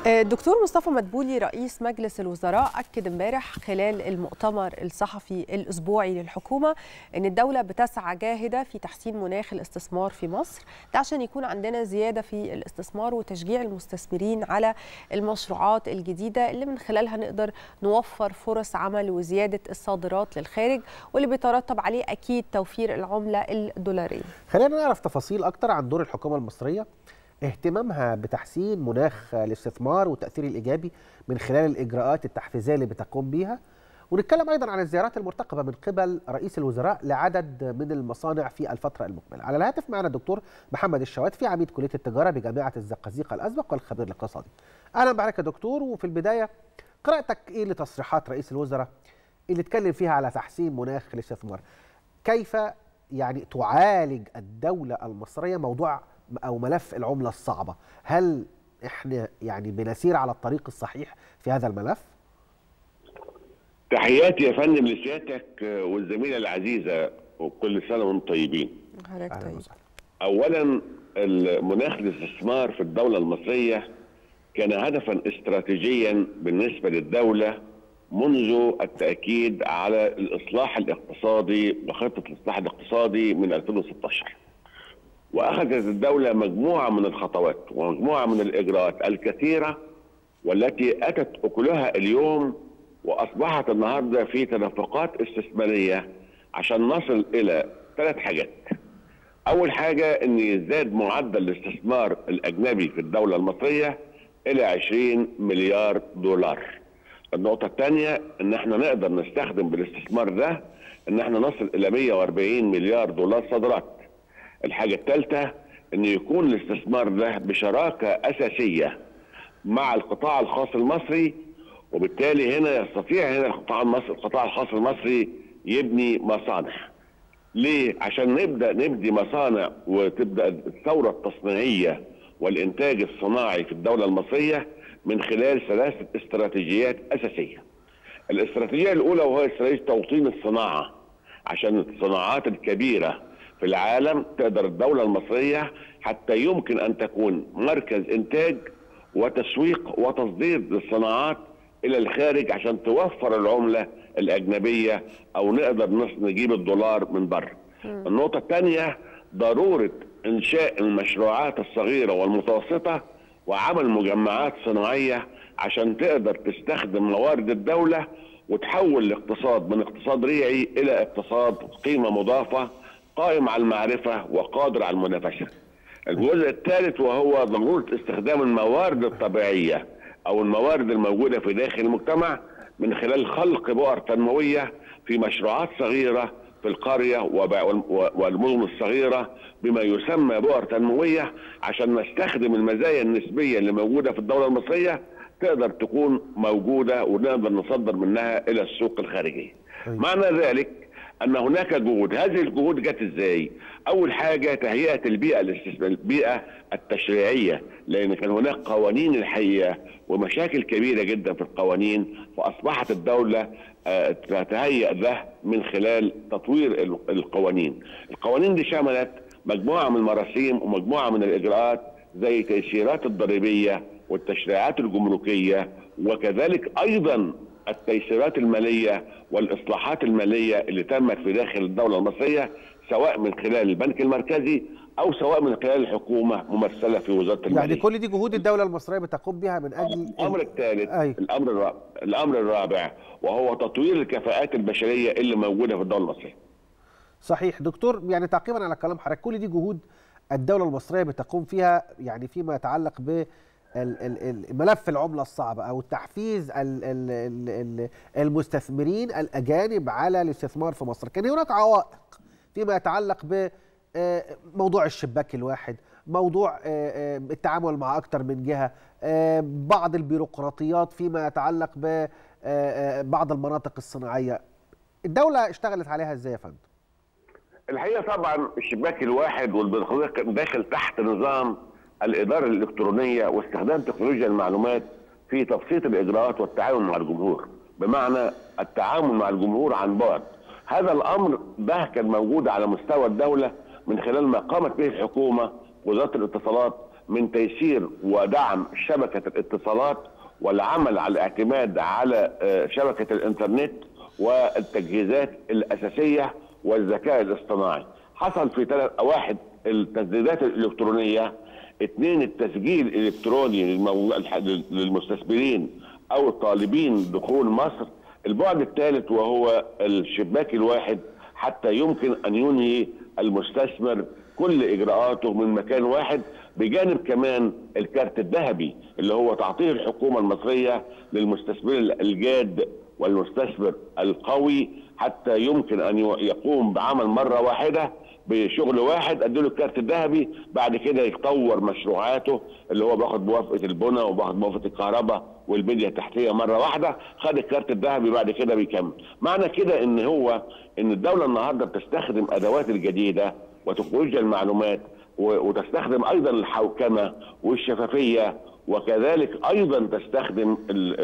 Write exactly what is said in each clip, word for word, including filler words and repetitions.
الدكتور مصطفى مدبولي رئيس مجلس الوزراء أكد امبارح خلال المؤتمر الصحفي الأسبوعي للحكومة أن الدولة بتسعى جاهدة في تحسين مناخ الاستثمار في مصر، ده عشان يكون عندنا زيادة في الاستثمار وتشجيع المستثمرين على المشروعات الجديدة اللي من خلالها نقدر نوفر فرص عمل وزيادة الصادرات للخارج، واللي بيترتب عليه أكيد توفير العملة الدولارية. خلينا نعرف تفاصيل أكتر عن دور الحكومة المصرية، اهتمامها بتحسين مناخ الاستثمار والتأثير الإيجابي من خلال الإجراءات التحفيزية اللي بتقوم بيها، ونتكلم أيضا عن الزيارات المرتقبة من قبل رئيس الوزراء لعدد من المصانع في الفترة المقبلة. على الهاتف معنا الدكتور محمد الشواتفي، عميد كلية التجارة بجامعة الزقازيق الأسبق والخبير الاقتصادي. أهلا بحضرتك يا دكتور. وفي البداية قراءتك إيه لتصريحات رئيس الوزراء اللي اتكلم فيها على تحسين مناخ الاستثمار؟ كيف يعني تعالج الدولة المصرية موضوع أو ملف العملة الصعبة؟ هل إحنا يعني بنسير على الطريق الصحيح في هذا الملف؟ تحياتي يا فندم لسيادتك والزميلة العزيزة، وكل سنة وانتم طيبين. طيب. أولا، المناخ الاستثمار في الدولة المصرية كان هدفا استراتيجيا بالنسبة للدولة منذ التأكيد على الإصلاح الاقتصادي وخطة الإصلاح الاقتصادي من ألفين وستة عشر. وأخذت الدولة مجموعة من الخطوات ومجموعة من الإجراءات الكثيرة والتي أتت أكلها اليوم، وأصبحت النهاردة في تدفقات استثمارية عشان نصل إلى ثلاث حاجات. أول حاجة أن يزداد معدل الاستثمار الأجنبي في الدولة المصرية إلى عشرين مليار دولار. النقطة الثانية أن احنا نقدر نستخدم بالاستثمار ده أن احنا نصل إلى مئة وأربعين مليار دولار صادرات. الحاجة الثالثة أن يكون الاستثمار ده بشراكة أساسية مع القطاع الخاص المصري، وبالتالي هنا يستطيع هنا القطاع المصري القطاع الخاص المصري يبني مصانع. ليه؟ عشان نبدأ نبني مصانع وتبدأ الثورة التصنيعية والإنتاج الصناعي في الدولة المصرية من خلال ثلاثة استراتيجيات أساسية. الاستراتيجية الأولى وهي استراتيجية توطين الصناعة، عشان الصناعات الكبيرة في العالم تقدر الدولة المصرية حتى يمكن أن تكون مركز إنتاج وتسويق وتصدير للصناعات إلى الخارج عشان توفر العملة الأجنبية أو نقدر نجيب الدولار من بره. النقطة الثانية ضرورة إنشاء المشروعات الصغيرة والمتوسطة وعمل مجمعات صناعية عشان تقدر تستخدم موارد الدولة وتحول الاقتصاد من اقتصاد ريعي إلى اقتصاد قيمة مضافة قائم على المعرفة وقادر على المنافسة. الجزء الثالث وهو ضرورة استخدام الموارد الطبيعية أو الموارد الموجودة في داخل المجتمع من خلال خلق بؤر تنموية في مشروعات صغيرة في القرية والمدن الصغيرة بما يسمى بؤر تنموية، عشان نستخدم المزايا النسبية اللي موجودة في الدولة المصرية تقدر تكون موجودة ونقدر نصدر منها إلى السوق الخارجية. معنى ذلك أن هناك جهود. هذه الجهود جت إزاي؟ أول حاجة تهيئة البيئة الاستثمار البيئة التشريعية، لأن كان هناك قوانين الحقيقة ومشاكل كبيرة جدا في القوانين، فأصبحت الدولة تتهيئ ده من خلال تطوير القوانين. القوانين دي شملت مجموعة من المراسيم ومجموعة من الإجراءات زي التيسيرات الضريبية والتشريعات الجمركية، وكذلك أيضا التيسيرات المالية والإصلاحات المالية اللي تمت في داخل الدولة المصرية، سواء من خلال البنك المركزي أو سواء من خلال الحكومة ممثلة في وزارة المالية. يعني كل دي جهود الدولة المصرية بتقوم بها من أجل الأمر الثالث. أي. الأمر الرابع الأمر الرابع وهو تطوير الكفاءات البشرية اللي موجودة في الدولة المصرية. صحيح دكتور، يعني تعقيبا على كلام حضرتك، كل دي جهود الدولة المصرية بتقوم فيها يعني فيما يتعلق ب ملف العملة الصعبة أو تحفيز المستثمرين الأجانب على الاستثمار في مصر. كان هناك عوائق فيما يتعلق بموضوع الشباك الواحد، موضوع التعامل مع أكثر من جهة، بعض البيروقراطيات فيما يتعلق ببعض المناطق الصناعية. الدولة اشتغلت عليها ازاي يا فندم؟ الحقيقة طبعا الشباك الواحد والبيروقراطية داخل تحت نظام الإدارة الإلكترونية واستخدام تكنولوجيا المعلومات في تبسيط الإجراءات والتعاون مع الجمهور، بمعنى التعامل مع الجمهور عن بعد. هذا الأمر ده كان موجود على مستوى الدولة من خلال ما قامت به الحكومة ووزارة الاتصالات من تيسير ودعم شبكه الاتصالات والعمل على الاعتماد على شبكه الانترنت والتجهيزات الاساسيه والذكاء الاصطناعي. حصل في ثلاث واحد التسديدات الالكترونيه، اثنين التسجيل الالكتروني للمستثمرين او الطالبين دخول مصر، البعد الثالث وهو الشباك الواحد حتى يمكن ان ينهي المستثمر كل اجراءاته من مكان واحد، بجانب كمان الكارت الذهبي اللي هو تعطيه الحكومه المصريه للمستثمر الجاد والمستثمر القوي حتى يمكن ان يقوم بعمل مره واحده بشغل واحد، اديله الكارت الذهبي، بعد كده يطور مشروعاته اللي هو باخد موافقه البناء وباخد موافقه الكهرباء والبنيه التحتيه مره واحده، خد الكارت الذهبي بعد كده بيكمل. معنى كده ان هو ان الدوله النهارده بتستخدم ادوات الجديده وتكنولوجيا المعلومات وتستخدم ايضا الحوكمه والشفافيه، وكذلك ايضا تستخدم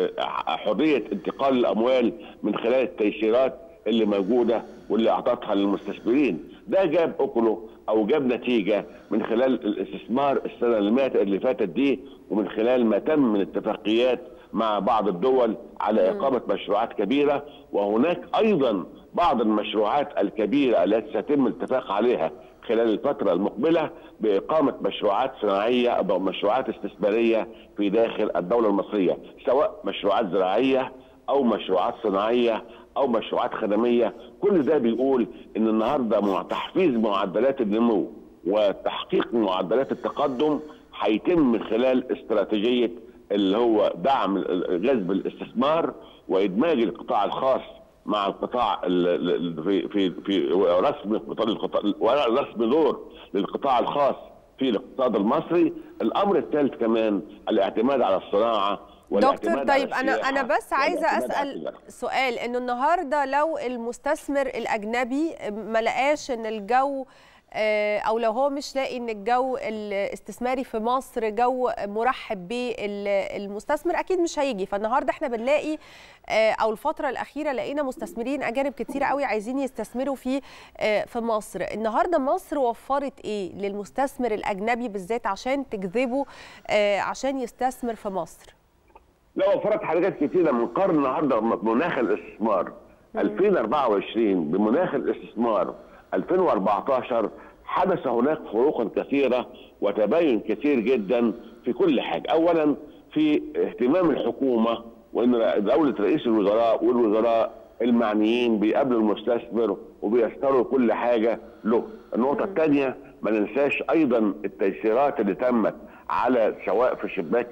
حريه انتقال الاموال من خلال التيسيرات اللي موجوده واللي اعطتها للمستثمرين. ده جاب اكله او جاب نتيجه من خلال الاستثمار السنه اللي فاتت دي، ومن خلال ما تم من اتفاقيات مع بعض الدول على اقامه مشروعات كبيره، وهناك ايضا بعض المشروعات الكبيره التي سيتم الاتفاق عليها خلال الفتره المقبله باقامه مشروعات صناعيه او مشروعات استثماريه في داخل الدوله المصريه، سواء مشروعات زراعيه او مشروعات صناعيه او مشروعات خدميه. كل ده بيقول ان النهارده مع تحفيز معدلات النمو وتحقيق معدلات التقدم هيتم من خلال استراتيجيه اللي هو دعم جذب الاستثمار وادماج القطاع الخاص مع القطاع في في في رسم القطاع رسم دور للقطاع الخاص في الاقتصاد المصري. الامر الثالث كمان الاعتماد على الصناعه. دكتور طيب انا انا بس عايزه اسال سؤال، انه النهارده لو المستثمر الاجنبي ما لقاش ان الجو او لو هو مش لاقي ان الجو الاستثماري في مصر جو مرحب بالمستثمر، اكيد مش هيجي. فالنهارده احنا بنلاقي او الفتره الاخيره لقينا مستثمرين اجانب كتير قوي عايزين يستثمروا في في مصر. النهارده مصر وفرت ايه للمستثمر الاجنبي بالذات عشان تجذبه عشان يستثمر في مصر؟ لا، وفرت حاجات كتيره من قرن النهارده مناخ الاستثمار ألفين وأربعة وعشرين بمناخ الاستثمار ألفين وأربعتاشر حدث هناك فروقا كثيره وتباين كثير جدا في كل حاجه. اولا في اهتمام الحكومه، وان دوله رئيس الوزراء والوزراء المعنيين بيقابلوا المستثمر وبيستروا كل حاجه له. النقطه الثانيه ما ننساش ايضا التيسيرات اللي تمت على سواء في شباك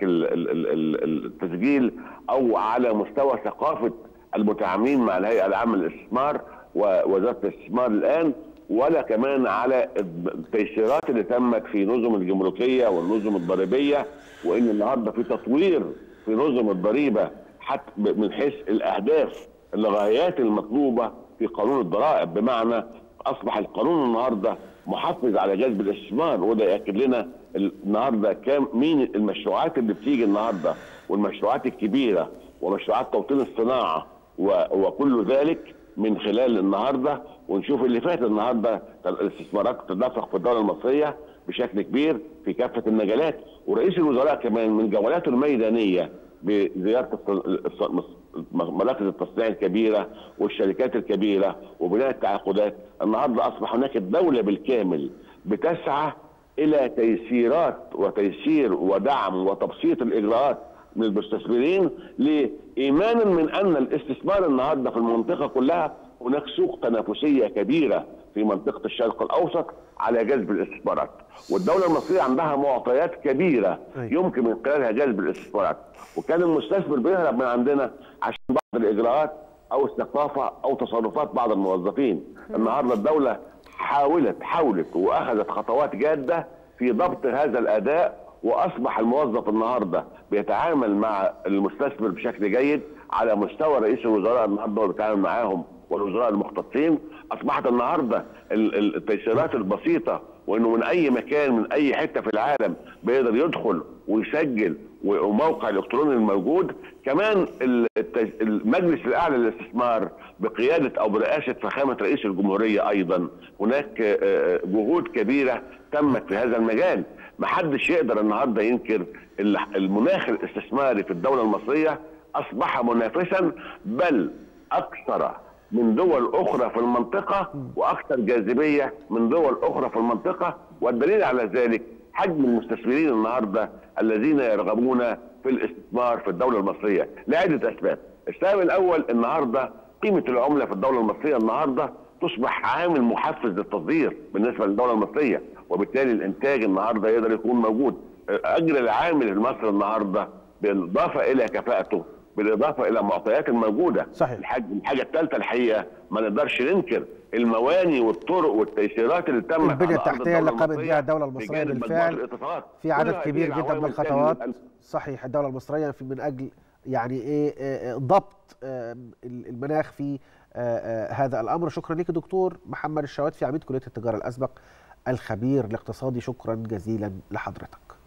التسجيل او على مستوى ثقافه المتعاملين مع الهيئه العامه للاستثمار ووزاره الاستثمار الان، ولا كمان على التيسيرات اللي تمت في نظم الجمركيه والنظم الضريبيه، وان النهارده في تطوير في نظم الضريبه حتى من حيث الاهداف الغايات المطلوبه في قانون الضرائب، بمعنى اصبح القانون النهارده محفز على جذب الاستثمار. وده ياكد لنا النهارده كام مين المشروعات اللي بتيجي النهارده، والمشروعات الكبيره ومشروعات توطين الصناعه وكل ذلك من خلال النهارده. ونشوف اللي فات النهارده الاستثمارات تتدفق في الدوله المصريه بشكل كبير في كافه المجالات، ورئيس الوزراء كمان من جولاته الميدانيه بزياره مراكز التصنيع الكبيره والشركات الكبيره وبناء التعاقدات. النهارده اصبح هناك الدوله بالكامل بتسعى الى تيسيرات وتيسير ودعم وتبسيط الاجراءات من المستثمرين، لايمانا من ان الاستثمار النهارده في المنطقه كلها هناك سوق تنافسيه كبيره في منطقه الشرق الاوسط على جذب الاستثمارات، والدوله المصريه عندها معطيات كبيره يمكن من خلالها جذب الاستثمارات، وكان المستثمر بيهرب من عندنا عشان بعض الاجراءات او الثقافه او تصرفات بعض الموظفين. النهارده الدوله حاولت حاولت واخذت خطوات جاده في ضبط هذا الاداء، واصبح الموظف النهارده بيتعامل مع المستثمر بشكل جيد على مستوى رئيس الوزراء النهارده بيتعامل معاهم والوزراء المختصين. اصبحت النهارده التيسيرات البسيطه، وانه من اي مكان من اي حته في العالم بيقدر يدخل ويسجل، وموقع الالكتروني الموجود. كمان المجلس الاعلى للاستثمار بقياده او برئاسه فخامه رئيس الجمهوريه ايضا هناك جهود كبيره تمت في هذا المجال. محدش يقدر النهارده ينكر المناخ الاستثماري في الدوله المصريه اصبح منافسا، بل اكثر من دول اخرى في المنطقه واكثر جاذبيه من دول اخرى في المنطقه. والدليل على ذلك حجم المستثمرين النهارده الذين يرغبون في الاستثمار في الدوله المصريه لعده اسباب. السبب الاول النهارده قيمه العمله في الدوله المصريه النهارده تصبح عامل محفز للتصدير بالنسبه للدوله المصريه، وبالتالي الانتاج النهارده يقدر يكون موجود. اجر العامل المصري النهارده بالاضافه الى كفاءته، بالاضافه الى المعطيات الموجوده. صحيح. الحاجه الثالثه الحقيقه ما نقدرش ننكر المواني والطرق والتيسيرات اللي تمت البنيه التحتيه اللي قامت بها الدوله المصريه بالفعل في عدد كبير جدا من الخطوات. صحيح. الدوله المصريه في من اجل يعني ايه ضبط المناخ في هذا الامر. شكرا لك دكتور محمد الشواتفي عميد كليه التجاره الاسبق الخبير الاقتصادي، شكرا جزيلا لحضرتك.